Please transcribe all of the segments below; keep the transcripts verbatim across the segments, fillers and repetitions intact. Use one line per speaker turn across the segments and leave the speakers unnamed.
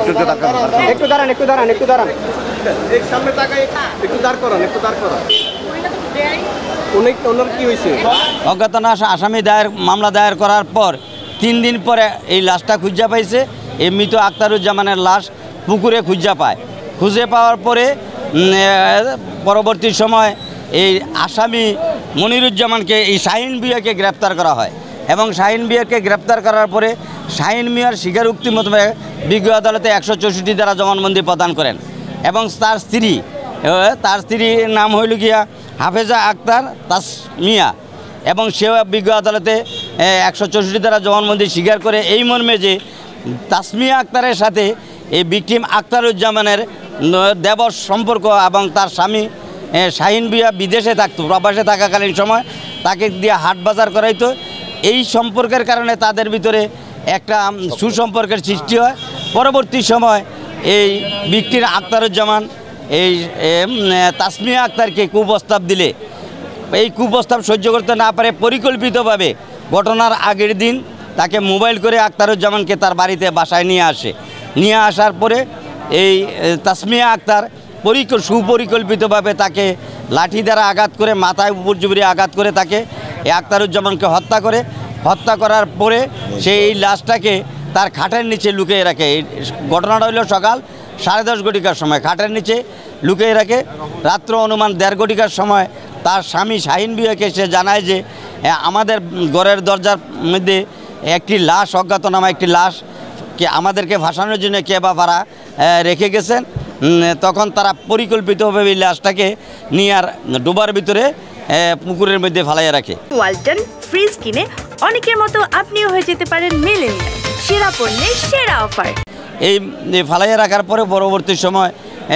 একটু দাঁড়ান একটু দাঁড়ান একটু দাঁড়ান এক সামনে তাকাই একটু দাঁড় করান একটু দাঁড় করান। কি হয়েছে?
অজ্ঞাতনা আসামি দায়ের মামলা দায়ের করার পর তিন দিন পরে এই লাশটা খুঁজা পাইছে। এই মৃত আক্তারুজ্জামানের লাশ পুকুরে খুঁজা পায়। খুঁজে পাওয়ার পরে পরবর্তী সময় এই আসামি মনিরুজ্জামানকে এই শাহিন মিয়াকে গ্রেপ্তার করা হয় এবং শাহিন মিয়াকে গ্রেপ্তার করার পরে শাহিন মিয়ার স্বীকারোক্তি মোতাবেক বিজ্ঞ আদালতে একশো চৌষট্টি দ্বারা জবানবন্দি প্রদান করেন এবং তার স্ত্রী তার স্ত্রীর নাম হইল গিয়া হাফেজা আক্তার তাসমিয়া এবং সেও বিজ্ঞ আদালতে একশো চৌষট্টি দ্বারা জবানবন্দি স্বীকার করে এই মর্মে যে তাসমিয়া আক্তারের সাথে এই ভিকটিম আক্তারুজ্জামানের দেবর সম্পর্ক এবং তার স্বামী শাহিন মিয়া বিদেশে থাকতো, প্রবাসে থাকাকালীন সময় তাকে দিয়ে হাট বাজার করাইতো। এই সম্পর্কের কারণে তাদের ভিতরে একটা সুসম্পর্কের সৃষ্টি হয়। পরবর্তী সময় এই ভিকটিম আক্তারুজ্জামান এই তাসমিয়া আক্তারকে কুপ্রস্তাব দিলে এই কুপ্রস্তাব সহ্য করতে না পারে পরিকল্পিতভাবে ঘটনার আগের দিন তাকে মোবাইল করে আক্তারুজ্জামানকে তার বাড়িতে বাসায় নিয়ে আসে। নিয়ে আসার পরে এই তাসমিয়া আক্তার পরিক সুপরিকল্পিতভাবে তাকে লাঠি দ্বারা আঘাত করে মাথায় উপর জুবড়ে আঘাত করে তাকে এই আক্তারুজ্জামানকে হত্যা করে। হত্যা করার পরে সে এই লাশটাকে তার খাটের নিচে লুকিয়ে রাখে। এই ঘটনাটা হইল সকাল সাড়ে দশ ঘটিকার সময় খাটের নিচে লুকিয়ে রাখে। রাত্র অনুমান দেড় ঘটিকার সময় তার স্বামী শাহিন মিয়াকে সে জানায় যে আমাদের ঘরের দরজার মধ্যে একটি লাশ অজ্ঞাতনামা একটি লাশ কে আমাদেরকে ভাসানোর জন্য কে বা ভাড়া রেখে গেছেন। তখন তারা পরিকল্পিতভাবে এই লাশটাকে নিয়ে আর ডোবার ভিতরে পুকুরের মধ্যে ফালাইয়া রাখে।
ওয়ালটন ফ্রিজ কিনে অনেকের মতো আপনিও হয়ে যেতে পারেন মিলেনিয়াল সেরা পণ্যের সেরা অফার।
এই ফালাইয়া রাখার পরে পরবর্তী সময়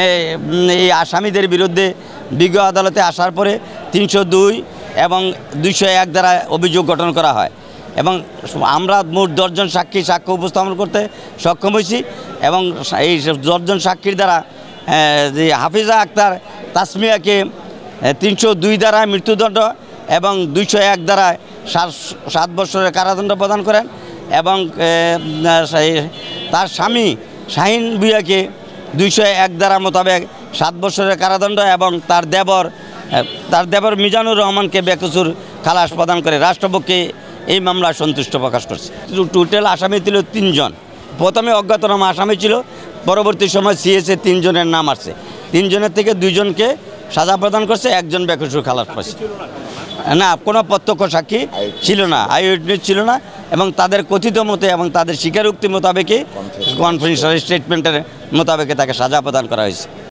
এই আসামিদের বিরুদ্ধে বিজ্ঞ আদালতে আসার পরে তিনশো দুই এবং দুইশো এক দ্বারা অভিযোগ গঠন করা হয় এবং আমরা মোট দশজন সাক্ষী সাক্ষ্য উপস্থাপন করতে সক্ষম হয়েছি এবং এই দশজন সাক্ষীর দ্বারা যে হাফিজা আক্তার তাসমিয়াকে তিনশো দুই দ্বারা মৃত্যুদণ্ড এবং দুইশো এক দ্বারা সাত সাত বছরের কারাদণ্ড প্রদান করেন এবং তার স্বামী শাহিন মিয়াকে দুইশো এক দ্বারা মোতাবেক সাত বছরের কারাদণ্ড এবং তার দেবর তার দেবর মিজানুর রহমানকে বেকসুর খালাস প্রদান করে রাষ্ট্রপক্ষে এই মামলা সন্তুষ্ট প্রকাশ করছে। টোটাল আসামি ছিল তিনজন। প্রথমে অজ্ঞাতনামা আসামি ছিল, পরবর্তী সময় সিএসএ তিনজনের নাম আসছে। তিনজনের থেকে দুইজনকে সাজা প্রদান করছে, একজন বেকসুর খালাস পাচ্ছে না। কোনো প্রত্যক্ষ সাক্ষী ছিল না, আই উইটনেস ছিল না এবং তাদের কথিত মতে এবং তাদের স্বীকারোক্তি মোতাবেকে কনফিডেন্সিয়াল স্টেটমেন্টের মোতাবেকে তাকে সাজা প্রদান করা হয়েছে।